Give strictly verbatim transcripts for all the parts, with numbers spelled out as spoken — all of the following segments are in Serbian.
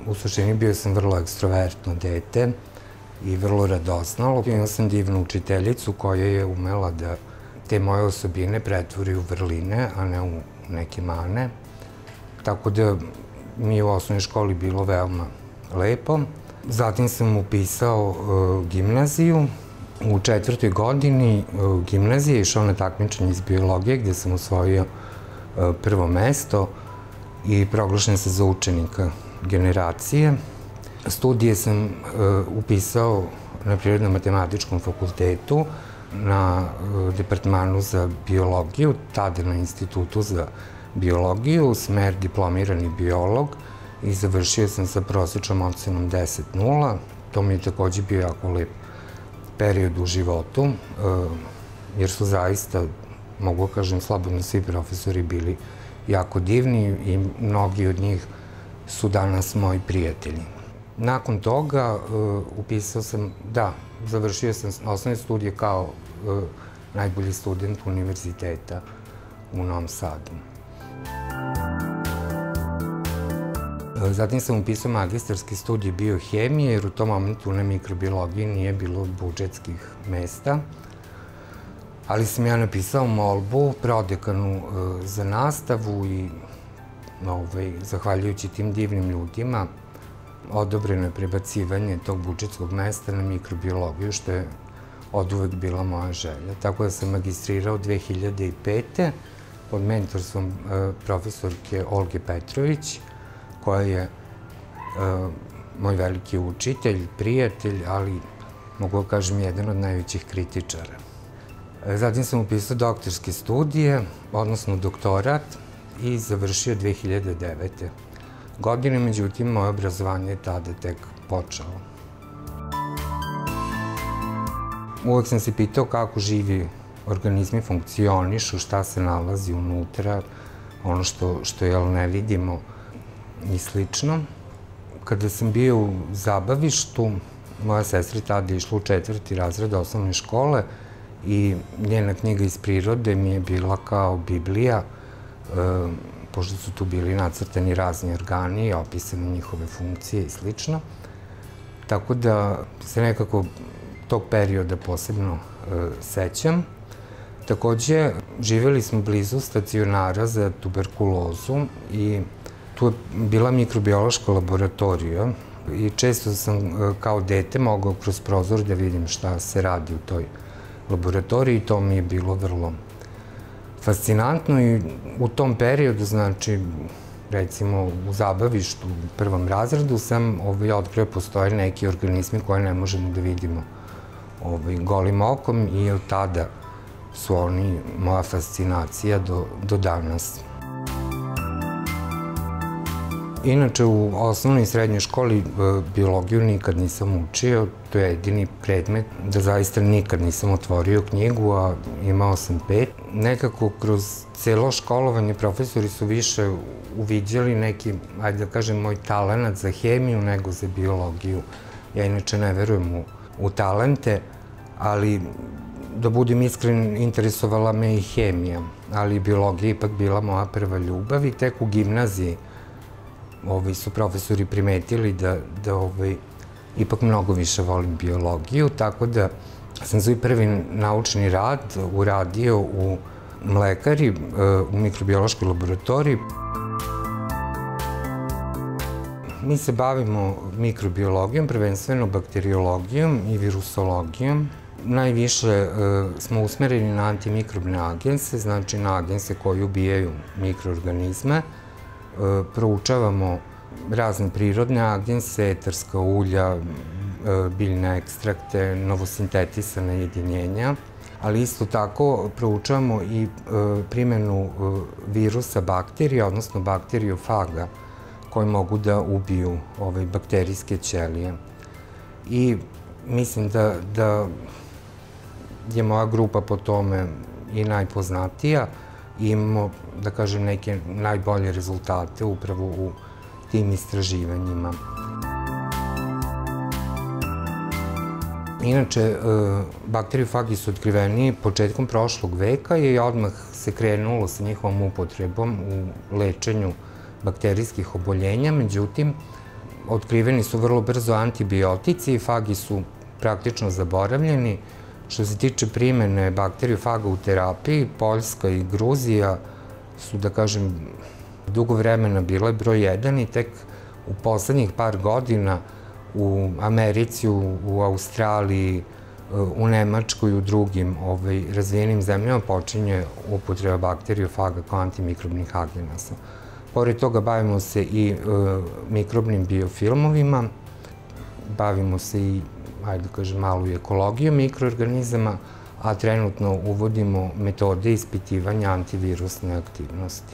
U suštini bio sam vrlo ekstrovertno dete i vrlo radosnalo. Imao sam divnu učiteljicu koja je umela da te moje osobine pretvori u vrline, a ne u neke mane. Tako da mi je u osnovnoj školi bilo veoma lepo. Zatim sam upisao gimnaziju. U četvrtoj godini gimnazije išao na takmičenje iz biologije gde sam osvojio prvo mesto i proglašen sam za učenika generacije. Studije sam upisao na Prirodno-matematičkom fakultetu, na departmanu za biologiju, tada na Institutu za biologiju, smer diplomirani biolog i završio sam sa prosečnom ocenom deset nula. To mi je takođe bio jako lep period u životu, jer su zaista, mogu kažem slobodno, svi profesori bili jako divni i mnogi od njih su danas moji prijatelji. Nakon toga upisao sam, da, završio sam osnovne studije kao najbolji student univerziteta u Novom Sadu. Zatim sam upisao magistarski studij biohemije, jer u tom momentu na mikrobiologiji nije bilo budžetskih mesta. Ali sam ja napisao molbu prodekanu za nastavu i zahvaljujući tim divnim ljudima odobreno je prebacivanje tog budžetskog mesta na mikrobiologiju, što je oduvek bila moja želja. Tako da sam magistrirao dve hiljade pete pod mentorstvom profesorke Olge Petrović, koja je moj veliki učitelj, prijatelj, ali mogu da kažem jedan od najvećih kritičara. Zatim sam upisao doktorske studije, odnosno doktorat, i završio dve hiljade devete godine, međutim, moje obrazovanje je tada tek počelo. Uvek sam se pitao kako živi organizmi funkcionišu, šta se nalazi unutra, ono što ne vidimo i slično. Kada sam bio u zabavištu, moja sestra tada je išla u četvrti razred osnovne škole i njena knjiga iz prirode mi je bila kao Biblija, pošto su tu bili nacrtani razni organi i opisane njihove funkcije i slično. Tako da se nekako tog perioda posebno sećam. Takođe, živeli smo blizu stacionara za tuberkulozu i tu je bila mikrobiološka laboratorija i često sam kao dete mogao kroz prozor da vidim šta se radi u toj laboratoriji i to mi je bilo vrlo fascinantno i u tom periodu, znači, recimo u zabavištu u prvom razredu sam otkrio postoje neki organizmi koje ne možemo da vidimo golim okom i od tada su oni moja fascinacija do danas. Inače, u osnovnoj i srednjoj školi biologiju nikad nisam učio, to je jedini predmet da zaista nikad nisam otvorio knjigu, a imao sam pet. Nekako kroz celo školovanje profesori su više uviđali neki, ajde da kažem, moj talenat za hemiju nego za biologiju. Ja inače ne verujem u talente, ali da budem iskren, interesovala me i hemija, ali biologija je ipak bila moja prva ljubav i tek u gimnaziji su profesori primetili da ipak mnogo više volim biologiju, tako da sam svoj prvi naučni rad uradio u mlekari, u mikrobiološkoj laboratoriji. Mi se bavimo mikrobiologijom, prvenstveno bakteriologijom i virusologijom. Najviše smo usmereni na antimikrobne agense, znači na agense koji ubijaju mikroorganizme. Proučavamo razne prirodne agense, eterska ulja, biljne ekstrakte, novosintetisana jedinjenja, ali isto tako proučavamo i primenu virusa bakterija, odnosno bakteriofaga, koji mogu da ubiju bakterijske ćelije. I mislim da je moja grupa po tome i najpoznatija. Imamo, da kažem, neke najbolje rezultate upravo u tim istraživanjima. Inače, bakteriofagi su otkriveni početkom prošlog veka i odmah se krenulo sa njihovom upotrebom u lečenju bakterijskih oboljenja. Međutim, otkriveni su vrlo brzo antibiotici i fagi su praktično zaboravljeni. Što se tiče primene bakteriofaga u terapiji, Poljska i Gruzija su, da kažem, dugo vremena bile broj jedan i tek u poslednjih par godina u Americi, u Australiji, u Nemačkoj i u drugim razvijenim zemljama počinje upotreba bakteriofaga kao antimikrobnih agenasa. Pored toga bavimo se i mikrobnim biofilmovima, bavimo se i, ajde da kažem, malu i ekologijom mikroorganizama, a trenutno uvodimo metode ispitivanja antivirusne aktivnosti.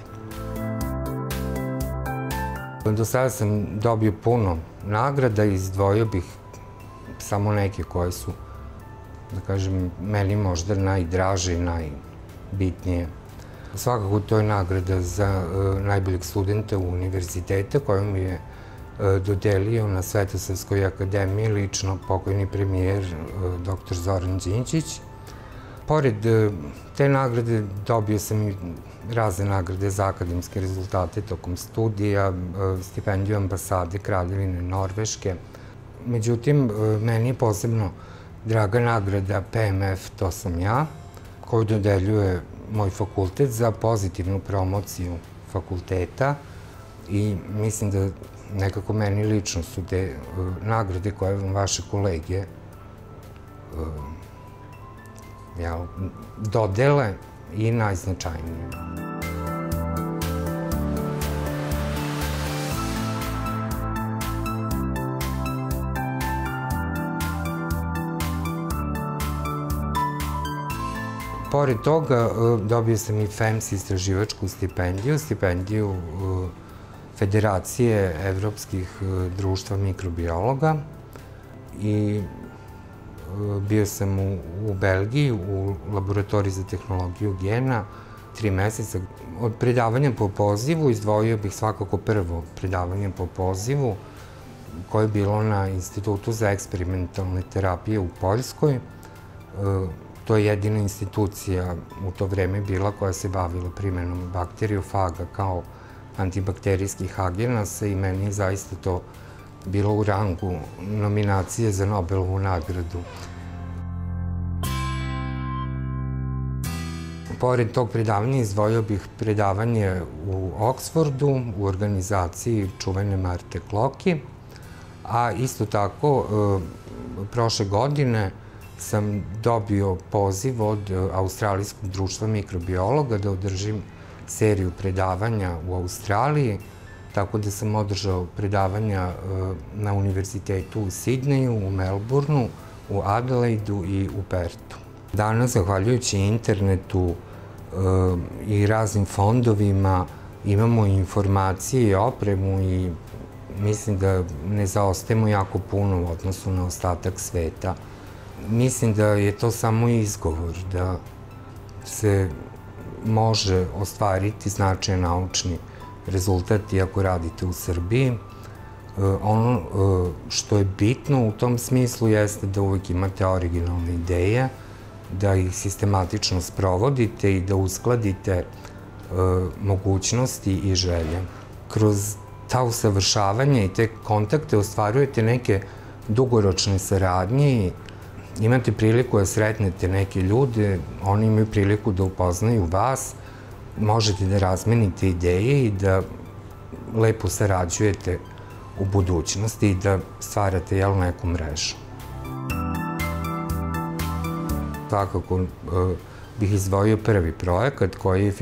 Do sada sam dobio puno nagrada i izdvojio bih samo neke koje su, da kažem, meni možda najdraže i najbitnije. Svakako to je nagrada za najboljeg studenta univerziteta koju mi je dodelio na Svetosavskoj akademiji lično pokojni premijer doktor Zoran Đinđić. Pored te nagrade dobio sam i razne nagrade za akademske rezultate tokom studija, stipendiju ambasade Kraljevine Norveške. Međutim, meni je posebno draga nagrada P M F, to sam ja, koju dodeljuje moj fakultet za pozitivnu promociju fakulteta i mislim da nekako meni lično su te nagrade koje vam vaše kolege dodele i najznačajnije. Pored toga, dobio sam i F E M S istraživačku stipendiju, stipendiju Federacije evropskih društva mikrobiologa i bio sam u Belgiji, u laboratoriji za tehnologiju gena, tri meseca. Od predavanja po pozivu izdvojio bih svakako prvo predavanje po pozivu, koje je bilo na Institutu za eksperimentalne terapije u Poljskoj. To je jedina institucija u to vreme bila koja se bavila primenom bakteriofaga kao antibakterijskih agenasa i meni je zaista to bilo u rangu nominacije za Nobelovu nagradu. Pored tog predavanja izdvojio bih predavanje u Oksfordu, u organizaciji čuvene Marte Kloki, a isto tako prošle godine sam dobio poziv od Australijskog društva mikrobiologa da održim seriju predavanja u Australiji, tako da sam održao predavanja na univerzitetu u Sidneju, u Melbourneu, u Adelaidu i u Pertu. Danas, zahvaljujući internetu i raznim fondovima, imamo informacije i opremu i mislim da ne zaostajemo jako puno u odnosu na ostatak sveta. Mislim da je to samo izgovor, da se može ostvariti značajan naučni rezultat i ako radite u Srbiji. Ono što je bitno u tom smislu jeste da uvek imate originalne ideje, da ih sistematično sprovodite i da uskladite mogućnosti i želje. Kroz ta usavršavanja i te kontakte ostvarujete neke dugoročne saradnje i imate priliku da sretnete neke ljude, oni imaju priliku da upoznaju vas, možete da razmenite ideje i da lepo sarađujete u budućnosti i da stvarate neku mrežu. Svakako bih izdvojio prvi projekat koji je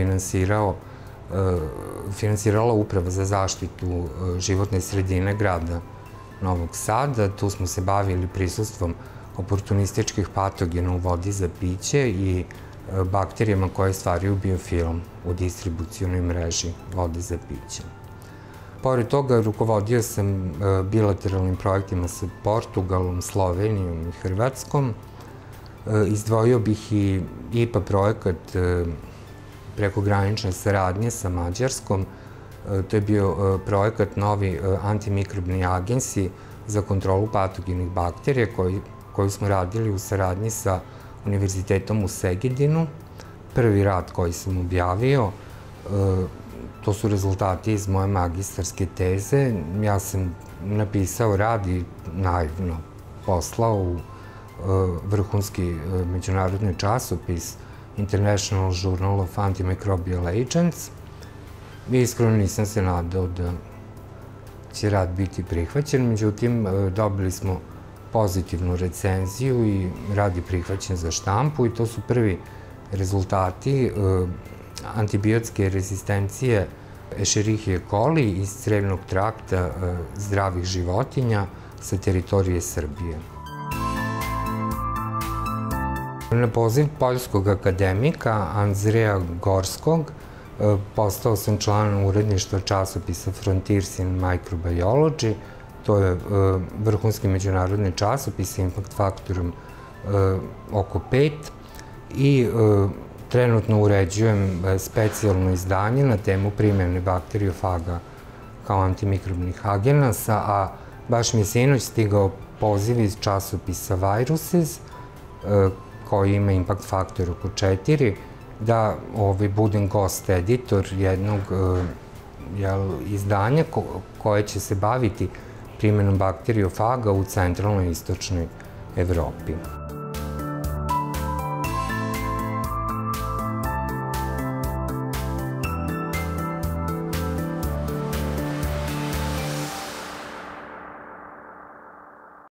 finansirala Uprava za zaštitu životne sredine grada Novog Sada. Tu smo se bavili prisustvom oportunističkih patogena u vodi za piće i bakterijama koje stvaraju biofilm u distribucionoj mreži vode za piće. Pored toga, rukovodio sam bilateralnim projektima sa Portugalom, Slovenijom i Hrvatskom. Izdvojio bih i I P A projekat prekogranične saradnje sa Mađarskom. To je bio projekat novi antimikrobni agensi za kontrolu patogenih bakterija koju smo radili u saradnji sa Univerzitetom u Segedinu. Prvi rad koji sam objavio, to su rezultati iz moje magistarske teze. Ja sam napisao rad i naivno poslao u vrhunski međunarodni časopis International Journal of Antimicrobial Agents. Iskreno nisam se nadao da će rad biti prihvaćen, međutim dobili smo pozitivnu recenziju i rad je prihvaćen za štampu i to su prvi rezultati antibiotske rezistencije Escherichia coli iz crevnog trakta zdravih životinja sa teritorije Srbije. Na poziv poljskog akademika Andreja Gorskog postao sam član uredništva časopisa Frontiers in Microbiology. To je vrhunski međunarodni časopis sa impact faktorom oko pet i trenutno uređujem specijalno izdanje na temu primjene bakteriofaga kao antimikrobnih agenasa, a baš mi je sinoć stigao poziv iz časopisa Viruses, koji ima impact faktor oko četiri, da budem gost editor jednog izdanja koje će se baviti primjenom bakteriofaga u centralnoj i istočnoj Evropi.